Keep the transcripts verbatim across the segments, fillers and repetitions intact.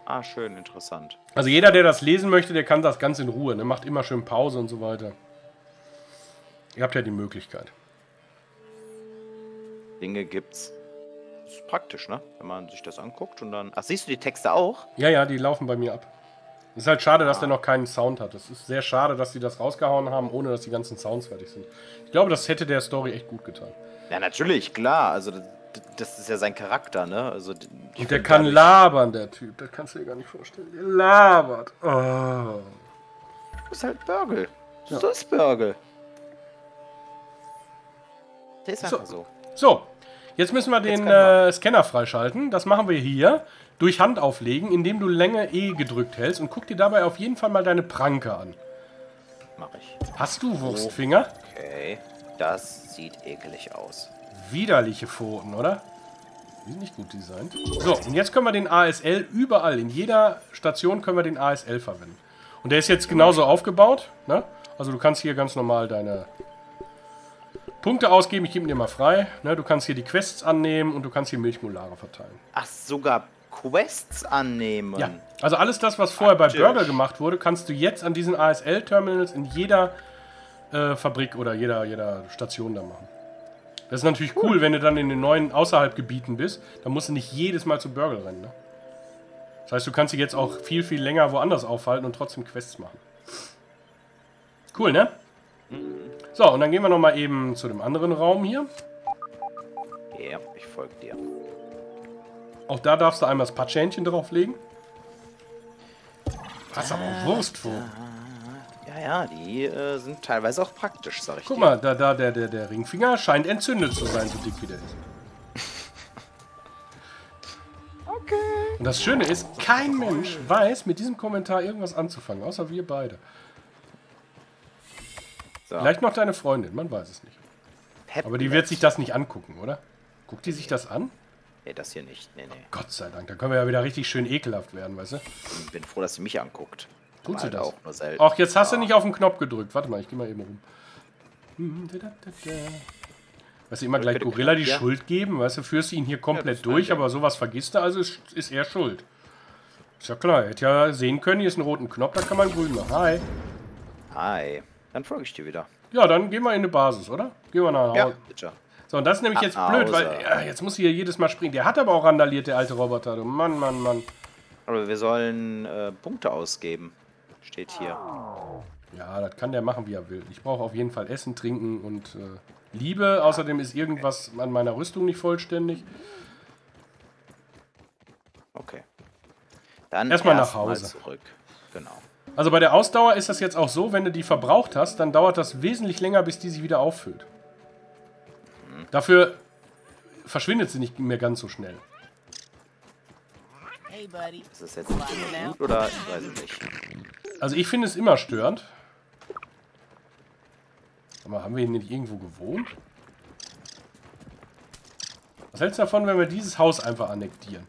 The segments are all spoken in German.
Ah, schön, interessant. Also jeder, der das lesen möchte, der kann das ganz in Ruhe. Ne? Macht immer schön Pause und so weiter. Ihr habt ja die Möglichkeit. Dinge gibt's. Das ist praktisch, ne? Wenn man sich das anguckt und dann... Ach, siehst du die Texte auch? Ja, ja, die laufen bei mir ab. Es ist halt schade, Ah. dass der noch keinen Sound hat. Es ist sehr schade, dass die das rausgehauen haben, ohne dass die ganzen Sounds fertig sind. Ich glaube, das hätte der Story echt gut getan. Ja, natürlich, klar. Also, das, das ist ja sein Charakter, ne? Also, und der kann labern, der Typ. Das kannst du dir gar nicht vorstellen. Der labert. Oh. Du bist halt Burgle. Ja. So ist Burgle. Der ist einfach so. So, jetzt müssen wir den äh, Scanner freischalten. Das machen wir hier. Durch Hand auflegen, indem du Länge E gedrückt hältst. Und guck dir dabei auf jeden Fall mal deine Pranke an. Mach ich. Hast du Wurstfinger? Okay, das sieht ekelig aus. Widerliche Pfoten, oder? Die sind nicht gut designt. So, und jetzt können wir den A S L überall, in jeder Station können wir den A S L verwenden. Und der ist jetzt genauso aufgebaut. Ne? Also du kannst hier ganz normal deine Punkte ausgeben. Ich gebe ihn dir mal frei. Ne? Du kannst hier die Quests annehmen und du kannst hier Milchmolare verteilen. Ach, sogar Quests annehmen? Ja, also alles das, was vorher Praktisch. bei Burgle gemacht wurde, kannst du jetzt an diesen A S L-Terminals in jeder äh, Fabrik oder jeder, jeder Station da machen. Das ist natürlich cool, wenn du dann in den neuen außerhalb Gebieten bist, dann musst du nicht jedes Mal zu Burgle rennen. Ne? Das heißt, du kannst dich jetzt auch viel, viel länger woanders aufhalten und trotzdem Quests machen. Cool, ne? So, und dann gehen wir nochmal eben zu dem anderen Raum hier. Ja, ich folge dir. Auch da darfst du einmal das Patschhähnchen drauflegen. Hast aber auch Wurstpfoten. Ja, ja, die äh, sind teilweise auch praktisch, sag ich Guck dir. mal, da, da der, der, der Ringfinger scheint entzündet zu sein, so dick wie der ist. Okay. Und das Schöne ist, kein Mensch weiß mit diesem Kommentar irgendwas anzufangen, außer wir beide. So. Vielleicht noch deine Freundin, man weiß es nicht. Peplet. Aber die wird sich das nicht angucken, oder? Guckt die sich das an? Nee, das hier nicht. Nee, nee. Gott sei Dank, da können wir ja wieder richtig schön ekelhaft werden, weißt du? Ich bin froh, dass sie mich anguckt. Tut Aber sie halt das? auch nur selten. Ach, jetzt hast du Ja. nicht auf den Knopf gedrückt. Warte mal, ich geh mal eben rum. Weißt du, immer gleich Gorilla die Ja. Schuld geben, weißt du, führst ihn hier Ja, komplett das durch, weiß ich. aber sowas vergisst er, also ist, ist er schuld. Ist ja klar, er hätte ja sehen können, hier ist ein roten Knopf, da kann man grün machen. Hi. Hi. Dann folge ich dir wieder. Ja, dann gehen wir in eine Basis, oder? Gehen wir nach Hause. Ja, bitte. So, und das ist nämlich jetzt Nach blöd, weil Hause. ja, jetzt muss hier jedes Mal springen. Der hat aber auch randaliert, der alte Roboter. Du Mann, Mann, Mann. Aber wir sollen äh, Punkte ausgeben. Steht hier. Ja, das kann der machen, wie er will. Ich brauche auf jeden Fall Essen, Trinken und äh, Liebe. Außerdem ist irgendwas an meiner Rüstung nicht vollständig. Okay. Dann Erstmal nach erst mal Hause. zurück. Genau. Also bei der Ausdauer ist das jetzt auch so, wenn du die verbraucht hast, dann dauert das wesentlich länger, bis die sich wieder auffüllt. Mhm. Dafür verschwindet sie nicht mehr ganz so schnell. Hey, buddy. Ist das jetzt nicht immer gut oder ich weiß es nicht. Also ich finde es immer störend. Sag mal, haben wir hier nicht irgendwo gewohnt? Was hältst du davon, wenn wir dieses Haus einfach annektieren?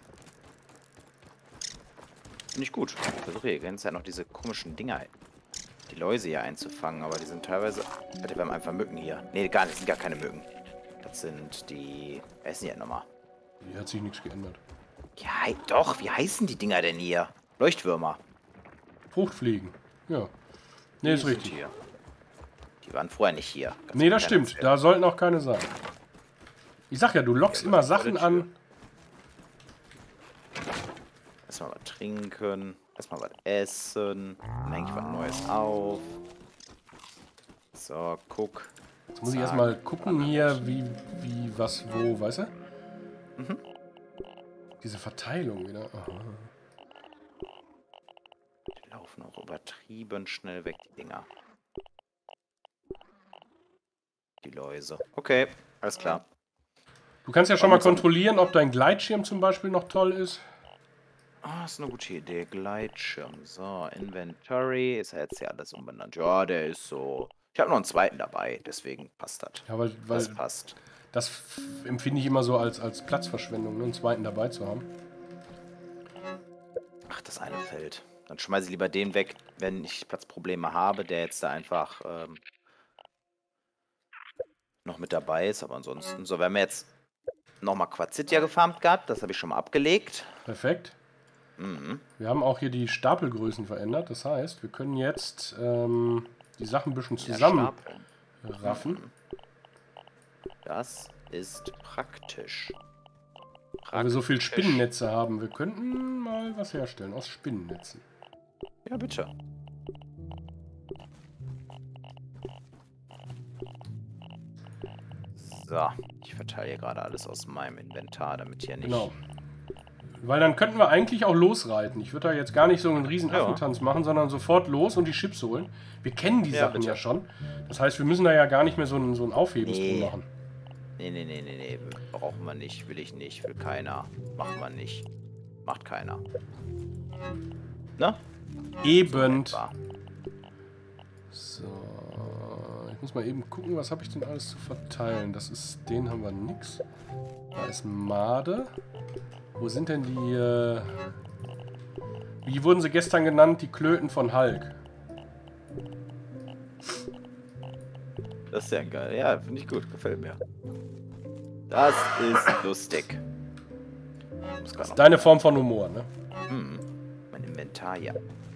Finde ich gut. Ich versuche hier ganz ja noch diese komischen Dinger, die Läuse hier einzufangen, aber die sind teilweise... Alter, wir haben einfach Mücken hier. Nee, gar nicht, das sind gar keine Mücken. Das sind die... Wer ist denn hier nochmal? Hier hat sich nichts geändert. Ja, hei- doch, wie heißen die Dinger denn hier? Leuchtwürmer. Fruchtfliegen. Ja. Nee, ist Die sind richtig. Hier. Die waren vorher nicht hier. Kannst Nee, du das mir stimmt. erzählen. Da sollten auch keine sein. Ich sag ja, du lockst Ja, immer was ist vor Sachen der Tür? an. Erstmal was trinken. Erstmal was essen. Dann hänge ich was Neues auf. So, guck. Jetzt muss ich Zack. erstmal gucken hier, wie, wie, was, wo, weißt du? Mhm. Diese Verteilung wieder. Aha. Die laufen auch übertrieben schnell weg, die Dinger. Die Läuse. Okay, alles klar. Du kannst ja schon mal kontrollieren, ob dein Gleitschirm zum Beispiel noch toll ist. Ah, ist eine gute Idee. Gleitschirm. So, Inventory. Ist ja jetzt hier alles umbenannt. Ja, der ist so... Ich habe noch einen zweiten dabei, deswegen passt das. Ja, weil, weil Das passt. das f- empfinde ich immer so als, als Platzverschwendung, ne, einen zweiten dabei zu haben. Ach, das eine fällt. Dann schmeiße ich lieber den weg, wenn ich Platzprobleme habe, der jetzt da einfach ähm, noch mit dabei ist. Aber ansonsten, so, wir haben jetzt nochmal Quarzitia gefarmt gehabt. Das habe ich schon mal abgelegt. Perfekt. Mhm. Wir haben auch hier die Stapelgrößen verändert. Das heißt, wir können jetzt ähm, die Sachen ein bisschen zusammen raffen. Das ist praktisch. praktisch. Weil wir so viel Spinnennetze haben. Wir könnten mal was herstellen aus Spinnennetzen. Ja, bitte. So, ich verteile hier gerade alles aus meinem Inventar, damit hier nicht... Genau. Weil dann könnten wir eigentlich auch losreiten. Ich würde da jetzt gar nicht so einen riesen Ja. Affentanz machen, sondern sofort los und die Chips holen. Wir kennen die Ja, Sachen bitte. ja schon. Das heißt, wir müssen da ja gar nicht mehr so einen, so einen Aufhebens Nee. drum machen. Nee, nee, nee, nee, nee, brauchen wir nicht, will ich nicht, will keiner. Machen wir nicht. Macht keiner. Ne? Eben. So etwa. So. Ich muss mal eben gucken, was habe ich denn alles zu verteilen. Das ist, den haben wir nix. Da ist Made. Wo sind denn die, äh, wie wurden sie gestern genannt? Die Klöten von Hulk. Das ist ja geil. Ja, finde ich gut. Gefällt mir. Das ist lustig. Ich muss grad noch- Deine Form von Humor, ne? Hm. Mein Inventar, ja.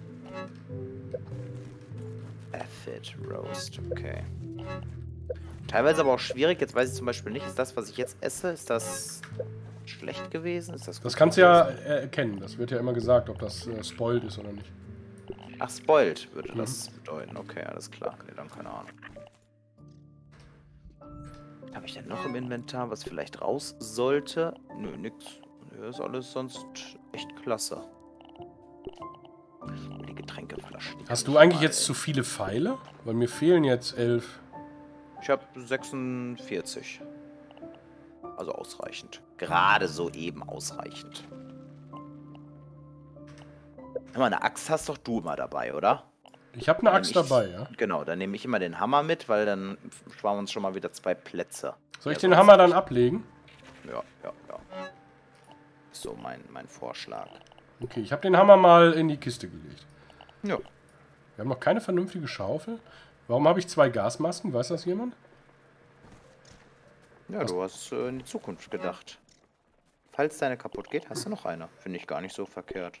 Aphid Roast, okay. Teilweise aber auch schwierig. Jetzt weiß ich zum Beispiel nicht, ist das, was ich jetzt esse, ist das schlecht gewesen? Ist das gut Das kannst du ja gewesen? erkennen. Das wird ja immer gesagt, ob das äh, spoiled ist oder nicht. Ach, spoiled würde das bedeuten. Okay, alles klar. Nee, dann keine Ahnung. Habe ich denn noch im Inventar, was vielleicht raus sollte? Nö, nix. Nö, ist alles sonst echt klasse. Die Getränkeflaschen. die kann Hast ich du eigentlich mal- jetzt zu viele Pfeile? Weil mir fehlen jetzt elf. Ich habe sechsundvierzig. Also ausreichend. Gerade so eben ausreichend. Hör mal, eine Axt hast doch du immer dabei, oder? Ich habe eine Dann Axt nehm ich- dabei, ja. Genau, dann nehme ich immer den Hammer mit, weil dann sparen wir uns schon mal wieder zwei Plätze. Soll ich Ja, den sonst- Hammer dann ablegen? Ja, ja, ja. So mein, mein Vorschlag. Okay, ich habe den Hammer mal in die Kiste gelegt. Ja. Wir haben noch keine vernünftige Schaufel. Warum habe ich zwei Gasmasken? Weiß das jemand? Ja, du hast äh, in die Zukunft gedacht. Falls deine kaputt geht, hast du noch eine. Finde ich gar nicht so verkehrt.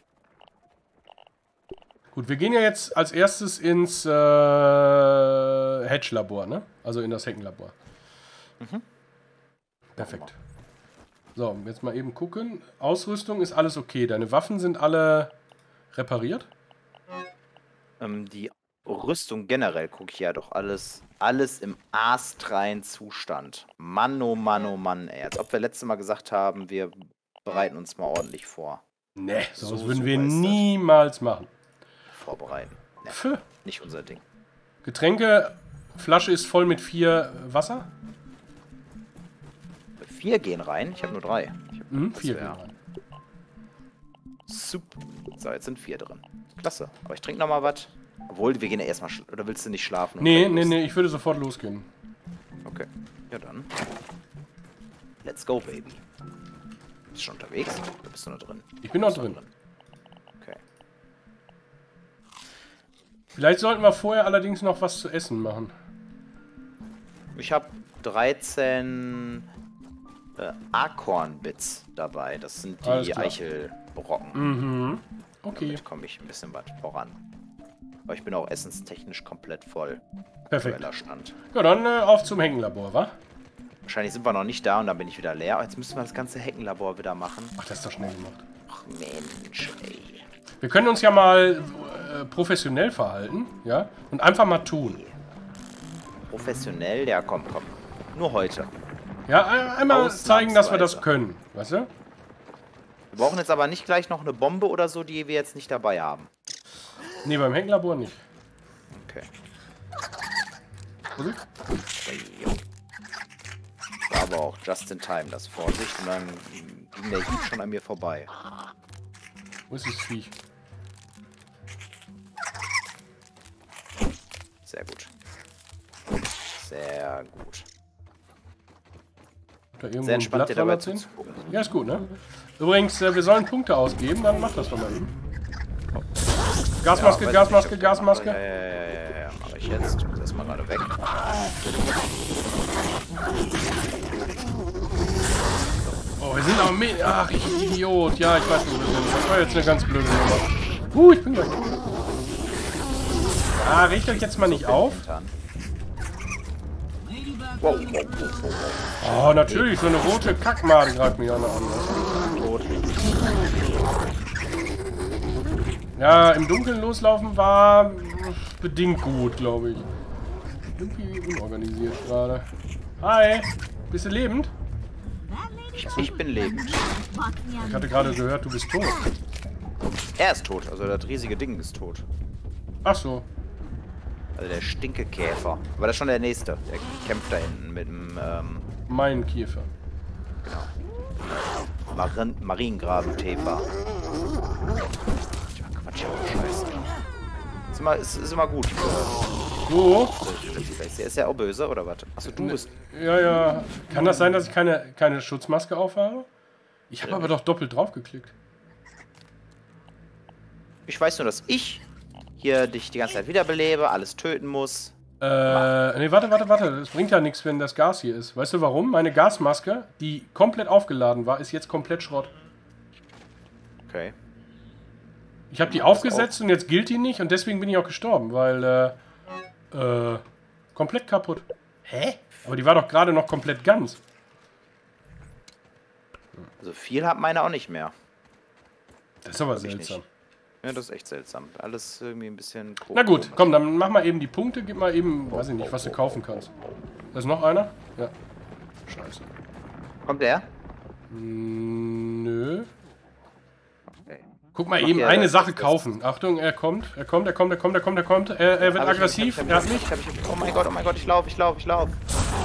Gut, wir gehen ja jetzt als erstes ins äh, Hedge-Labor, ne? Also in das Heckenlabor. Mhm. Perfekt. So, jetzt mal eben gucken. Ausrüstung ist alles okay. Deine Waffen sind alle repariert? Ähm, die Rüstung generell gucke ich ja doch alles, alles im astreinen Zustand. Mann, oh Mann, oh Mann, ey. Als ob wir letztes Mal gesagt haben, wir bereiten uns mal ordentlich vor. Ne, sowas So würden wir super ist das. niemals machen. Vorbereiten. Ne, Pfö. nicht unser Ding. Getränkeflasche ist voll mit vier Wasser. Vier gehen rein, ich habe nur drei. Ich hab, Mhm, das vier wär gehen rein. Super. So, jetzt sind vier drin. Klasse. Aber ich trinke noch mal was. Obwohl, wir gehen ja erstmal. Oder willst du nicht schlafen? und Nee, gleich nee, los? nee, ich würde sofort losgehen. Okay. Ja, dann. Let's go, Baby. Bist du schon unterwegs? Oder bist du noch drin? Ich bin noch Bist du drin. Okay. Vielleicht sollten wir vorher allerdings noch was zu essen machen. Ich habe dreizehn äh, Acorn-Bits dabei. Das sind Alles die klar. Eichelbrocken. Mhm. Okay, Damit komme ich ein bisschen weit voran. Aber ich bin auch essenstechnisch komplett voll. perfekt. Aktueller Stand. Ja, dann äh, auf zum Heckenlabor, wa? Wahrscheinlich sind wir noch nicht da und dann bin ich wieder leer. Jetzt müssen wir das ganze Heckenlabor wieder machen. Ach, das ist doch schnell gemacht. Ach Mensch, ey. Wir können uns ja mal äh, professionell verhalten, ja? Und einfach mal tun. Professionell? Ja, komm, komm. Nur heute. Ja, ein- einmal zeigen, dass wir das Ausnahmsweise. können, weißt du? Wir brauchen jetzt aber nicht gleich noch eine Bombe oder so, die wir jetzt nicht dabei haben. Nee, beim Heckenlabor nicht. Okay. Oder? Jo. War aber auch just in time, das Vorsicht. Und dann ging der Hieb schon an mir vorbei. Wo ist das Viech? Sehr gut. Sehr gut. Da irgendwo Sehr ein entspannt, dir dabei Blattwallet hin? zuzugucken. Ja, ist gut, ne? Übrigens, äh, wir sollen Punkte ausgeben, dann mach das doch mal eben. Gasmaske, Ja, weiß Gasmaske, nicht, ob ich das mache. Gasmaske. Ja, ja, ja, ja, ja, mache ich jetzt. Ich muss erstmal gerade weg. Oh, wir sind auch mit. Ach, ich Idiot. Ja, ich weiß nicht, wo wir sind. Das war jetzt eine ganz blöde Nummer. Uh, ich bin gleich. Ah, regt euch jetzt mal nicht auf. Wow. Oh, natürlich, so eine rote Kackmade greift mich an. Tot. Ja, im Dunkeln loslaufen war bedingt gut, glaube ich. Irgendwie unorganisiert gerade. Hi, bist du lebend? Ich, ich bin lebend. Ich hatte gerade gehört, du bist tot. Er ist tot, also das riesige Ding ist tot. Ach so. Also der Stinkekäfer. Aber das ist schon der nächste. Der kämpft da hinten mit dem, ähm... Mein Käfer. Genau. Marin Mariengrabentäfer. Ja, Quatsch, ja, scheiße. Ist immer, ist, ist immer gut. So. Der ist ja auch böse, oder was? Achso, du bist... Ja, ja. Kann das sein, dass ich keine, keine Schutzmaske aufhabe? Ich habe aber doch doppelt drauf geklickt. Ich weiß nur, dass ich hier dich die ganze Zeit wiederbelebe, alles töten muss. Äh, nee, warte, warte, warte. Das bringt ja nichts, wenn das Gas hier ist. Weißt du warum? Meine Gasmaske, die komplett aufgeladen war, ist jetzt komplett Schrott. Okay. Ich habe die aufgesetzt und jetzt gilt die nicht und deswegen bin ich auch gestorben, weil, äh, äh, komplett kaputt. Hä? Aber die war doch gerade noch komplett ganz. Also viel hat meine auch nicht mehr. Das ist aber Hab ich seltsam. nicht. Ja, das ist echt seltsam. Alles irgendwie ein bisschen komisch. Na gut, komm, dann mach mal eben die Punkte, gib mal eben, weiß ich nicht, was du kaufen kannst. Da ist noch einer? Ja. Scheiße. Kommt der? Mm, nö. Okay. Guck mal Mach eben ja, eine das- Sache das- kaufen. Achtung, er kommt, er kommt, er kommt, er kommt, er kommt, er kommt. Er, er wird Hab ich- aggressiv, hab ich- er hab hat ich- mich. hab ich- Oh mein Gott, oh mein Gott, ich laufe, ich laufe, ich laufe.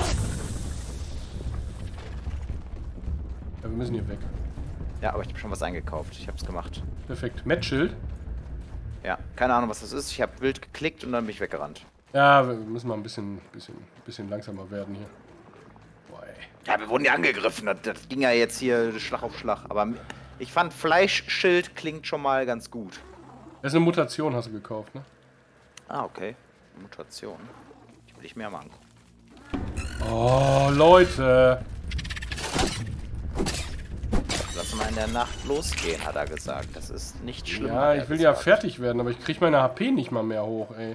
Ja, wir müssen hier weg. Ja, aber ich habe schon was eingekauft. Ich habe es gemacht. Perfekt. Matchschild. Ja, keine Ahnung, was das ist. Ich habe wild geklickt und dann bin ich weggerannt. Ja, wir müssen mal ein bisschen, bisschen, bisschen langsamer werden hier. Boah, ey. Ja, wir wurden ja angegriffen. Das, das ging ja jetzt hier Schlag auf Schlag. Aber ich fand Fleischschild klingt schon mal ganz gut. Das ist eine Mutation, hast du gekauft, ne? Ah, okay. Mutation. Die will ich mir mal angucken. Oh, Leute. Lass mal in der Nacht losgehen, hat er gesagt. Das ist nicht schlimm. Ja, hat er ich will ja gesagt. fertig werden, aber ich krieg meine H P nicht mal mehr hoch, ey.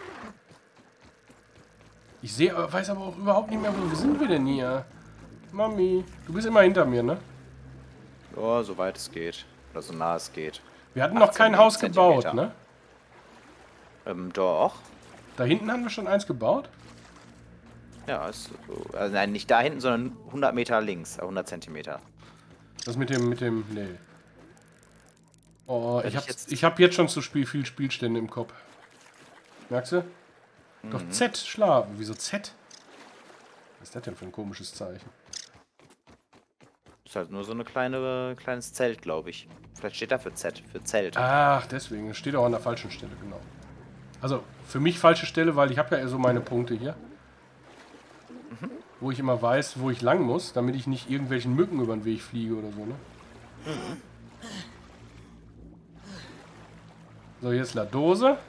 Ich sehe, weiß aber auch überhaupt nicht mehr, wo sind wir denn hier? Mami, du bist immer hinter mir, ne? Ja, soweit es geht. Oder so nah es geht. Wir hatten noch kein achtzehn Haus gebaut, Zentimeter. ne? Ähm, doch. Da hinten haben wir schon eins gebaut? Ja, ist so. Also nein, nicht da hinten, sondern hundert Meter links. äh, hundert Zentimeter. Das mit dem, mit dem, nee. Oh, Wenn ich ich hab, jetzt- ich hab jetzt schon zu Spiel, viel Spielstände im Kopf. Merkst du? Doch Z, schlafen. Wieso Z? Was ist das denn für ein komisches Zeichen? Ist halt nur so eine kleine, kleines Zelt, glaube ich. Vielleicht steht da für Z, für Zelt. Ach, deswegen. Das steht auch an der falschen Stelle, genau. Also, für mich falsche Stelle, weil ich habe ja so meine Punkte hier. Mhm. Wo ich immer weiß, wo ich lang muss, damit ich nicht irgendwelchen Mücken über den Weg fliege oder so, ne? Mhm. So, hier ist La Dose.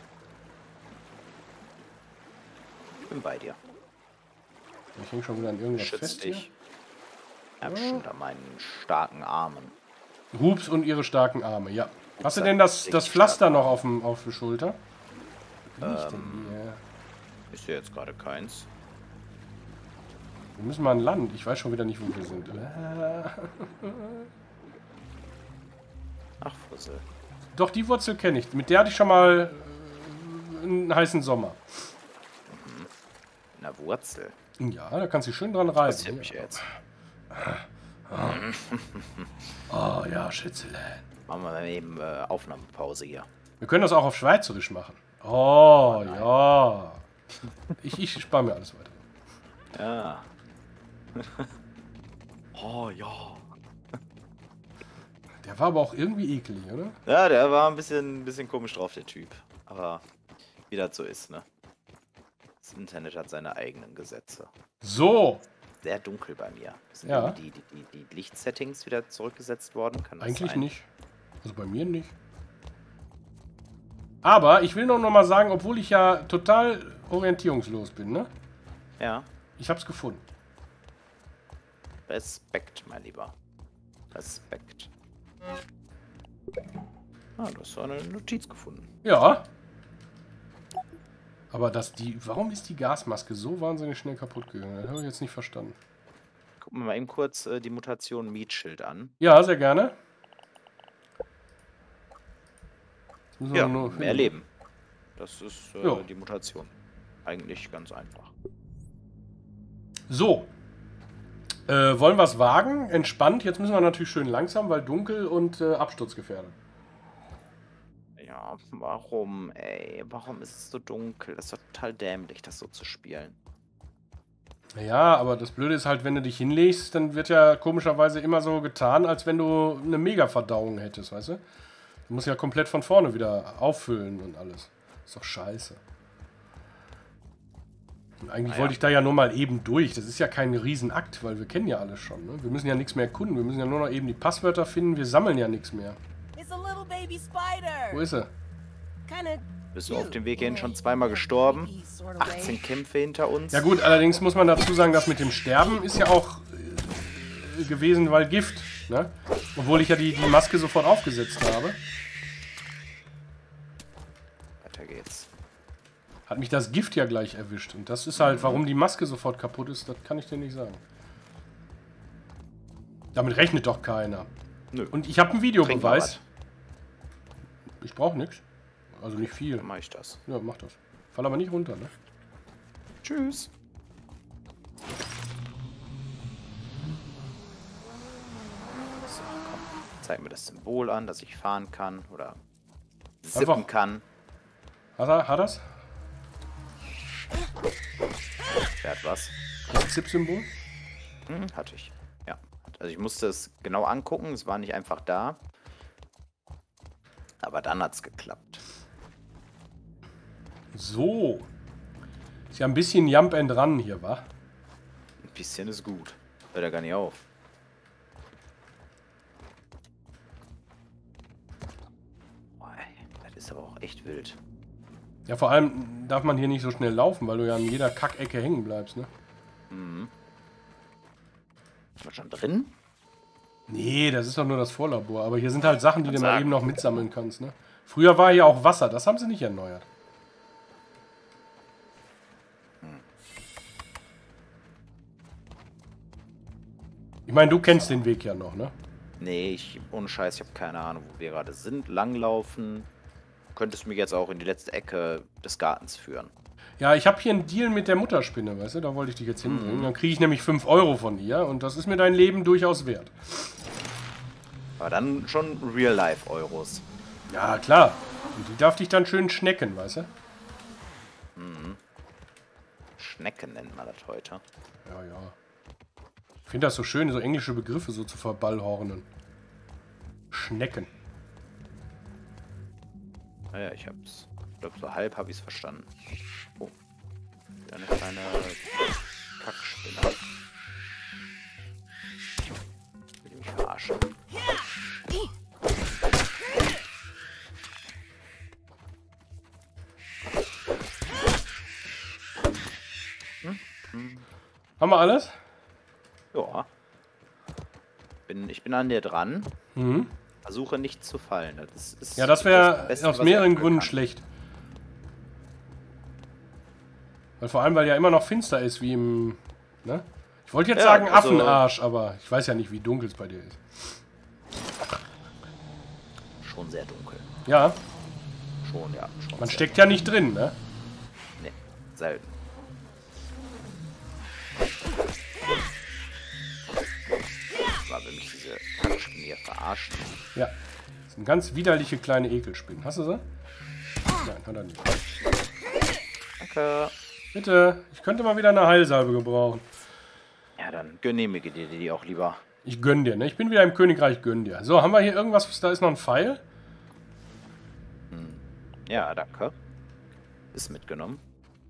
Ich bin bei dir. Ich hänge schon wieder an irgendwas Schütz fest dich. Ja, bestimmt an meinen starken Armen. hier. Hups und ihre starken Arme, ja. Hast du hat denn das, richtig das Pflaster starke noch auf, dem, auf der Schulter? Wie bin ich denn hier? Ist hier jetzt gerade keins. Wir müssen mal an Land. Ich weiß schon wieder nicht, wo wir sind. Ach, Fussel. Doch, die Wurzel kenne ich. Mit der hatte ich schon mal äh, einen heißen Sommer. Na, Wurzel. Ja, da kannst du schön dran Das reiben. hier mich jetzt. Oh ja, Schätzelein. Machen wir mal eben äh, Aufnahmepause hier. Wir können das auch auf Schweizerisch machen. Oh, ja. Ich, ich spare mir alles weiter. Ja. Oh, ja. Der war aber auch irgendwie eklig, oder? Ja, der war ein bisschen, ein bisschen komisch drauf, der Typ. Aber wie das so ist, ne? Das Internet hat seine eigenen Gesetze. So. Sehr dunkel bei mir. Sind Ja. irgendwie die, die, die, die Lichtsettings wieder zurückgesetzt worden? Kann das Eigentlich sein? nicht. Also bei mir nicht. Aber ich will noch noch mal sagen, obwohl ich ja total orientierungslos bin, ne? Ja. Ich hab's gefunden. Respekt, mein Lieber. Respekt. Ah, du hast so eine Notiz gefunden. Ja. Aber dass die. Warum ist die Gasmaske so wahnsinnig schnell kaputt gegangen? Das habe ich jetzt nicht verstanden. Gucken wir mal eben kurz äh, die Mutation Mietschild an. Ja, sehr gerne. Jetzt müssen wir Ja, nur mehr Leben. Das ist äh, Jo. die Mutation. Eigentlich ganz einfach. So. Äh, wollen wir es wagen? Entspannt. Jetzt müssen wir natürlich schön langsam, weil dunkel und äh, absturzgefährdet. Ja, warum, ey? Warum ist es so dunkel? Das ist doch total dämlich, das so zu spielen. Ja, aber das Blöde ist halt, wenn du dich hinlegst, dann wird ja komischerweise immer so getan, als wenn du eine Mega-Verdauung hättest, weißt du? Du musst ja komplett von vorne wieder auffüllen und alles. Ist doch scheiße. Und eigentlich Naja. wollte ich da ja nur mal eben durch. Das ist ja kein Riesenakt, weil wir kennen ja alles schon. Ne? Wir müssen ja nichts mehr erkunden. Wir müssen ja nur noch eben die Passwörter finden. Wir sammeln ja nichts mehr. It's a little baby spider. Wo ist er? Kinda Bist du auf dem Weg hierhin schon zweimal gestorben? achtzehn Kämpfe hinter uns. Ja gut, allerdings muss man dazu sagen, das mit dem Sterben ist ja auch äh, gewesen, weil Gift. Ne? Obwohl ich ja die, die Maske sofort aufgesetzt habe. Weiter geht's. Hat mich das Gift ja gleich erwischt. Und das ist halt, warum die Maske sofort kaputt ist, das kann ich dir nicht sagen. Damit rechnet doch keiner. Nö. Und ich habe einen Trink mal Videobeweis. Ich brauche nichts. Also nicht viel. Dann mach ich das. Ja, mach das. Fall aber nicht runter, ne? Tschüss. So, komm. Zeig mir das Symbol an, dass ich fahren kann oder sippen Einfach. kann. Hat er, hat er's? Wer hat was? Das Zip-Symbol? Hm, hatte ich. Ja. Also ich musste es genau angucken, es war nicht einfach da. Aber dann hat's geklappt. So. Ist ja ein bisschen Jump and Run hier, wa? Ein bisschen ist gut. Hört er gar nicht auf. Boah, ey, das ist aber auch echt wild. Ja, vor allem darf man hier nicht so schnell laufen, weil du ja an jeder Kackecke hängen bleibst, ne? Mhm. Ist man schon drin? Nee, das ist doch nur das Vorlabor. Aber hier sind halt Sachen, die Kann du mal sagen. eben noch mitsammeln kannst, ne? Früher war hier auch Wasser, das haben sie nicht erneuert. Ich meine, du kennst den Weg ja noch, ne? Nee, ich, ohne Scheiß, ich habe keine Ahnung, wo wir gerade sind. Langlaufen. Könntest mich jetzt auch in die letzte Ecke des Gartens führen. Ja, ich habe hier einen Deal mit der Mutterspinne, weißt du? Da wollte ich dich jetzt hinbringen. Dann kriege ich nämlich fünf Euro von ihr und das ist mir dein Leben durchaus wert. Aber dann schon Real-Life-Euros. Ja, klar. Und die darf dich dann schön schnecken, weißt du? Schnecken nennt man das heute. Ja, ja. Ich finde das so schön, so englische Begriffe so zu verballhornen. Schnecken. Naja, ich hab's. Ich glaube, so halb habe ich es verstanden. Oh. Wieder eine kleine Kackspinne. Will die mich verarschen? Haben wir alles? Ja. Bin, ich bin an dir dran. Mhm. Versuche nicht zu fallen. Das ist Ja, das wäre Beste, aus was mehreren ich tun Gründen kann. schlecht. Weil vor allem, weil ja immer noch finster ist, wie im... Ne? Ich wollte jetzt Ja, sagen also- Affenarsch, aber ich weiß ja nicht, wie dunkel es bei dir ist. Schon sehr dunkel. Ja, Schon, ja. Schon man sehr steckt ja nicht drin, ne? Nee, selten. War, wenn mich diese Kackspinnen hier verarschen. Ja. Das sind ganz widerliche kleine Ekelspinnen. Hast du sie? Nein, hat er nicht. Danke. Bitte, ich könnte mal wieder eine Heilsalbe gebrauchen. Ja, dann genehmige dir die auch lieber. Ich gönn dir, ne? Ich bin wieder im Königreich, gönn dir. So, haben wir hier irgendwas? Da ist noch ein Pfeil. Ja, danke. Ist mitgenommen.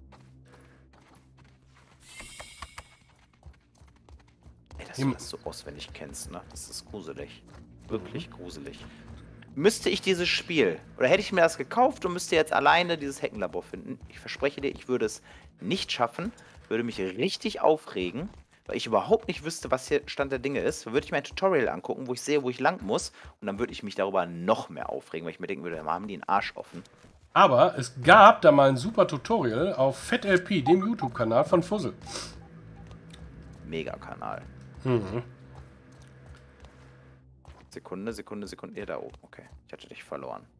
Ey, dass du Hm. das so auswendig kennst, ne? Das ist gruselig. Wirklich gruselig. Müsste ich dieses Spiel, oder hätte ich mir das gekauft und müsste jetzt alleine dieses Heckenlabor finden, ich verspreche dir, ich würde es nicht schaffen, würde mich richtig aufregen, weil ich überhaupt nicht wüsste, was hier Stand der Dinge ist, würde ich mir ein Tutorial angucken, wo ich sehe, wo ich lang muss. Und dann würde ich mich darüber noch mehr aufregen, weil ich mir denken würde, haben die einen Arsch offen. Aber es gab da mal ein super Tutorial auf FatLP, dem YouTube-Kanal von Fuzzle. Mega-Kanal. Mhm. Sekunde, Sekunde, Sekunde. Ja, da oben. Okay, ich hatte dich verloren.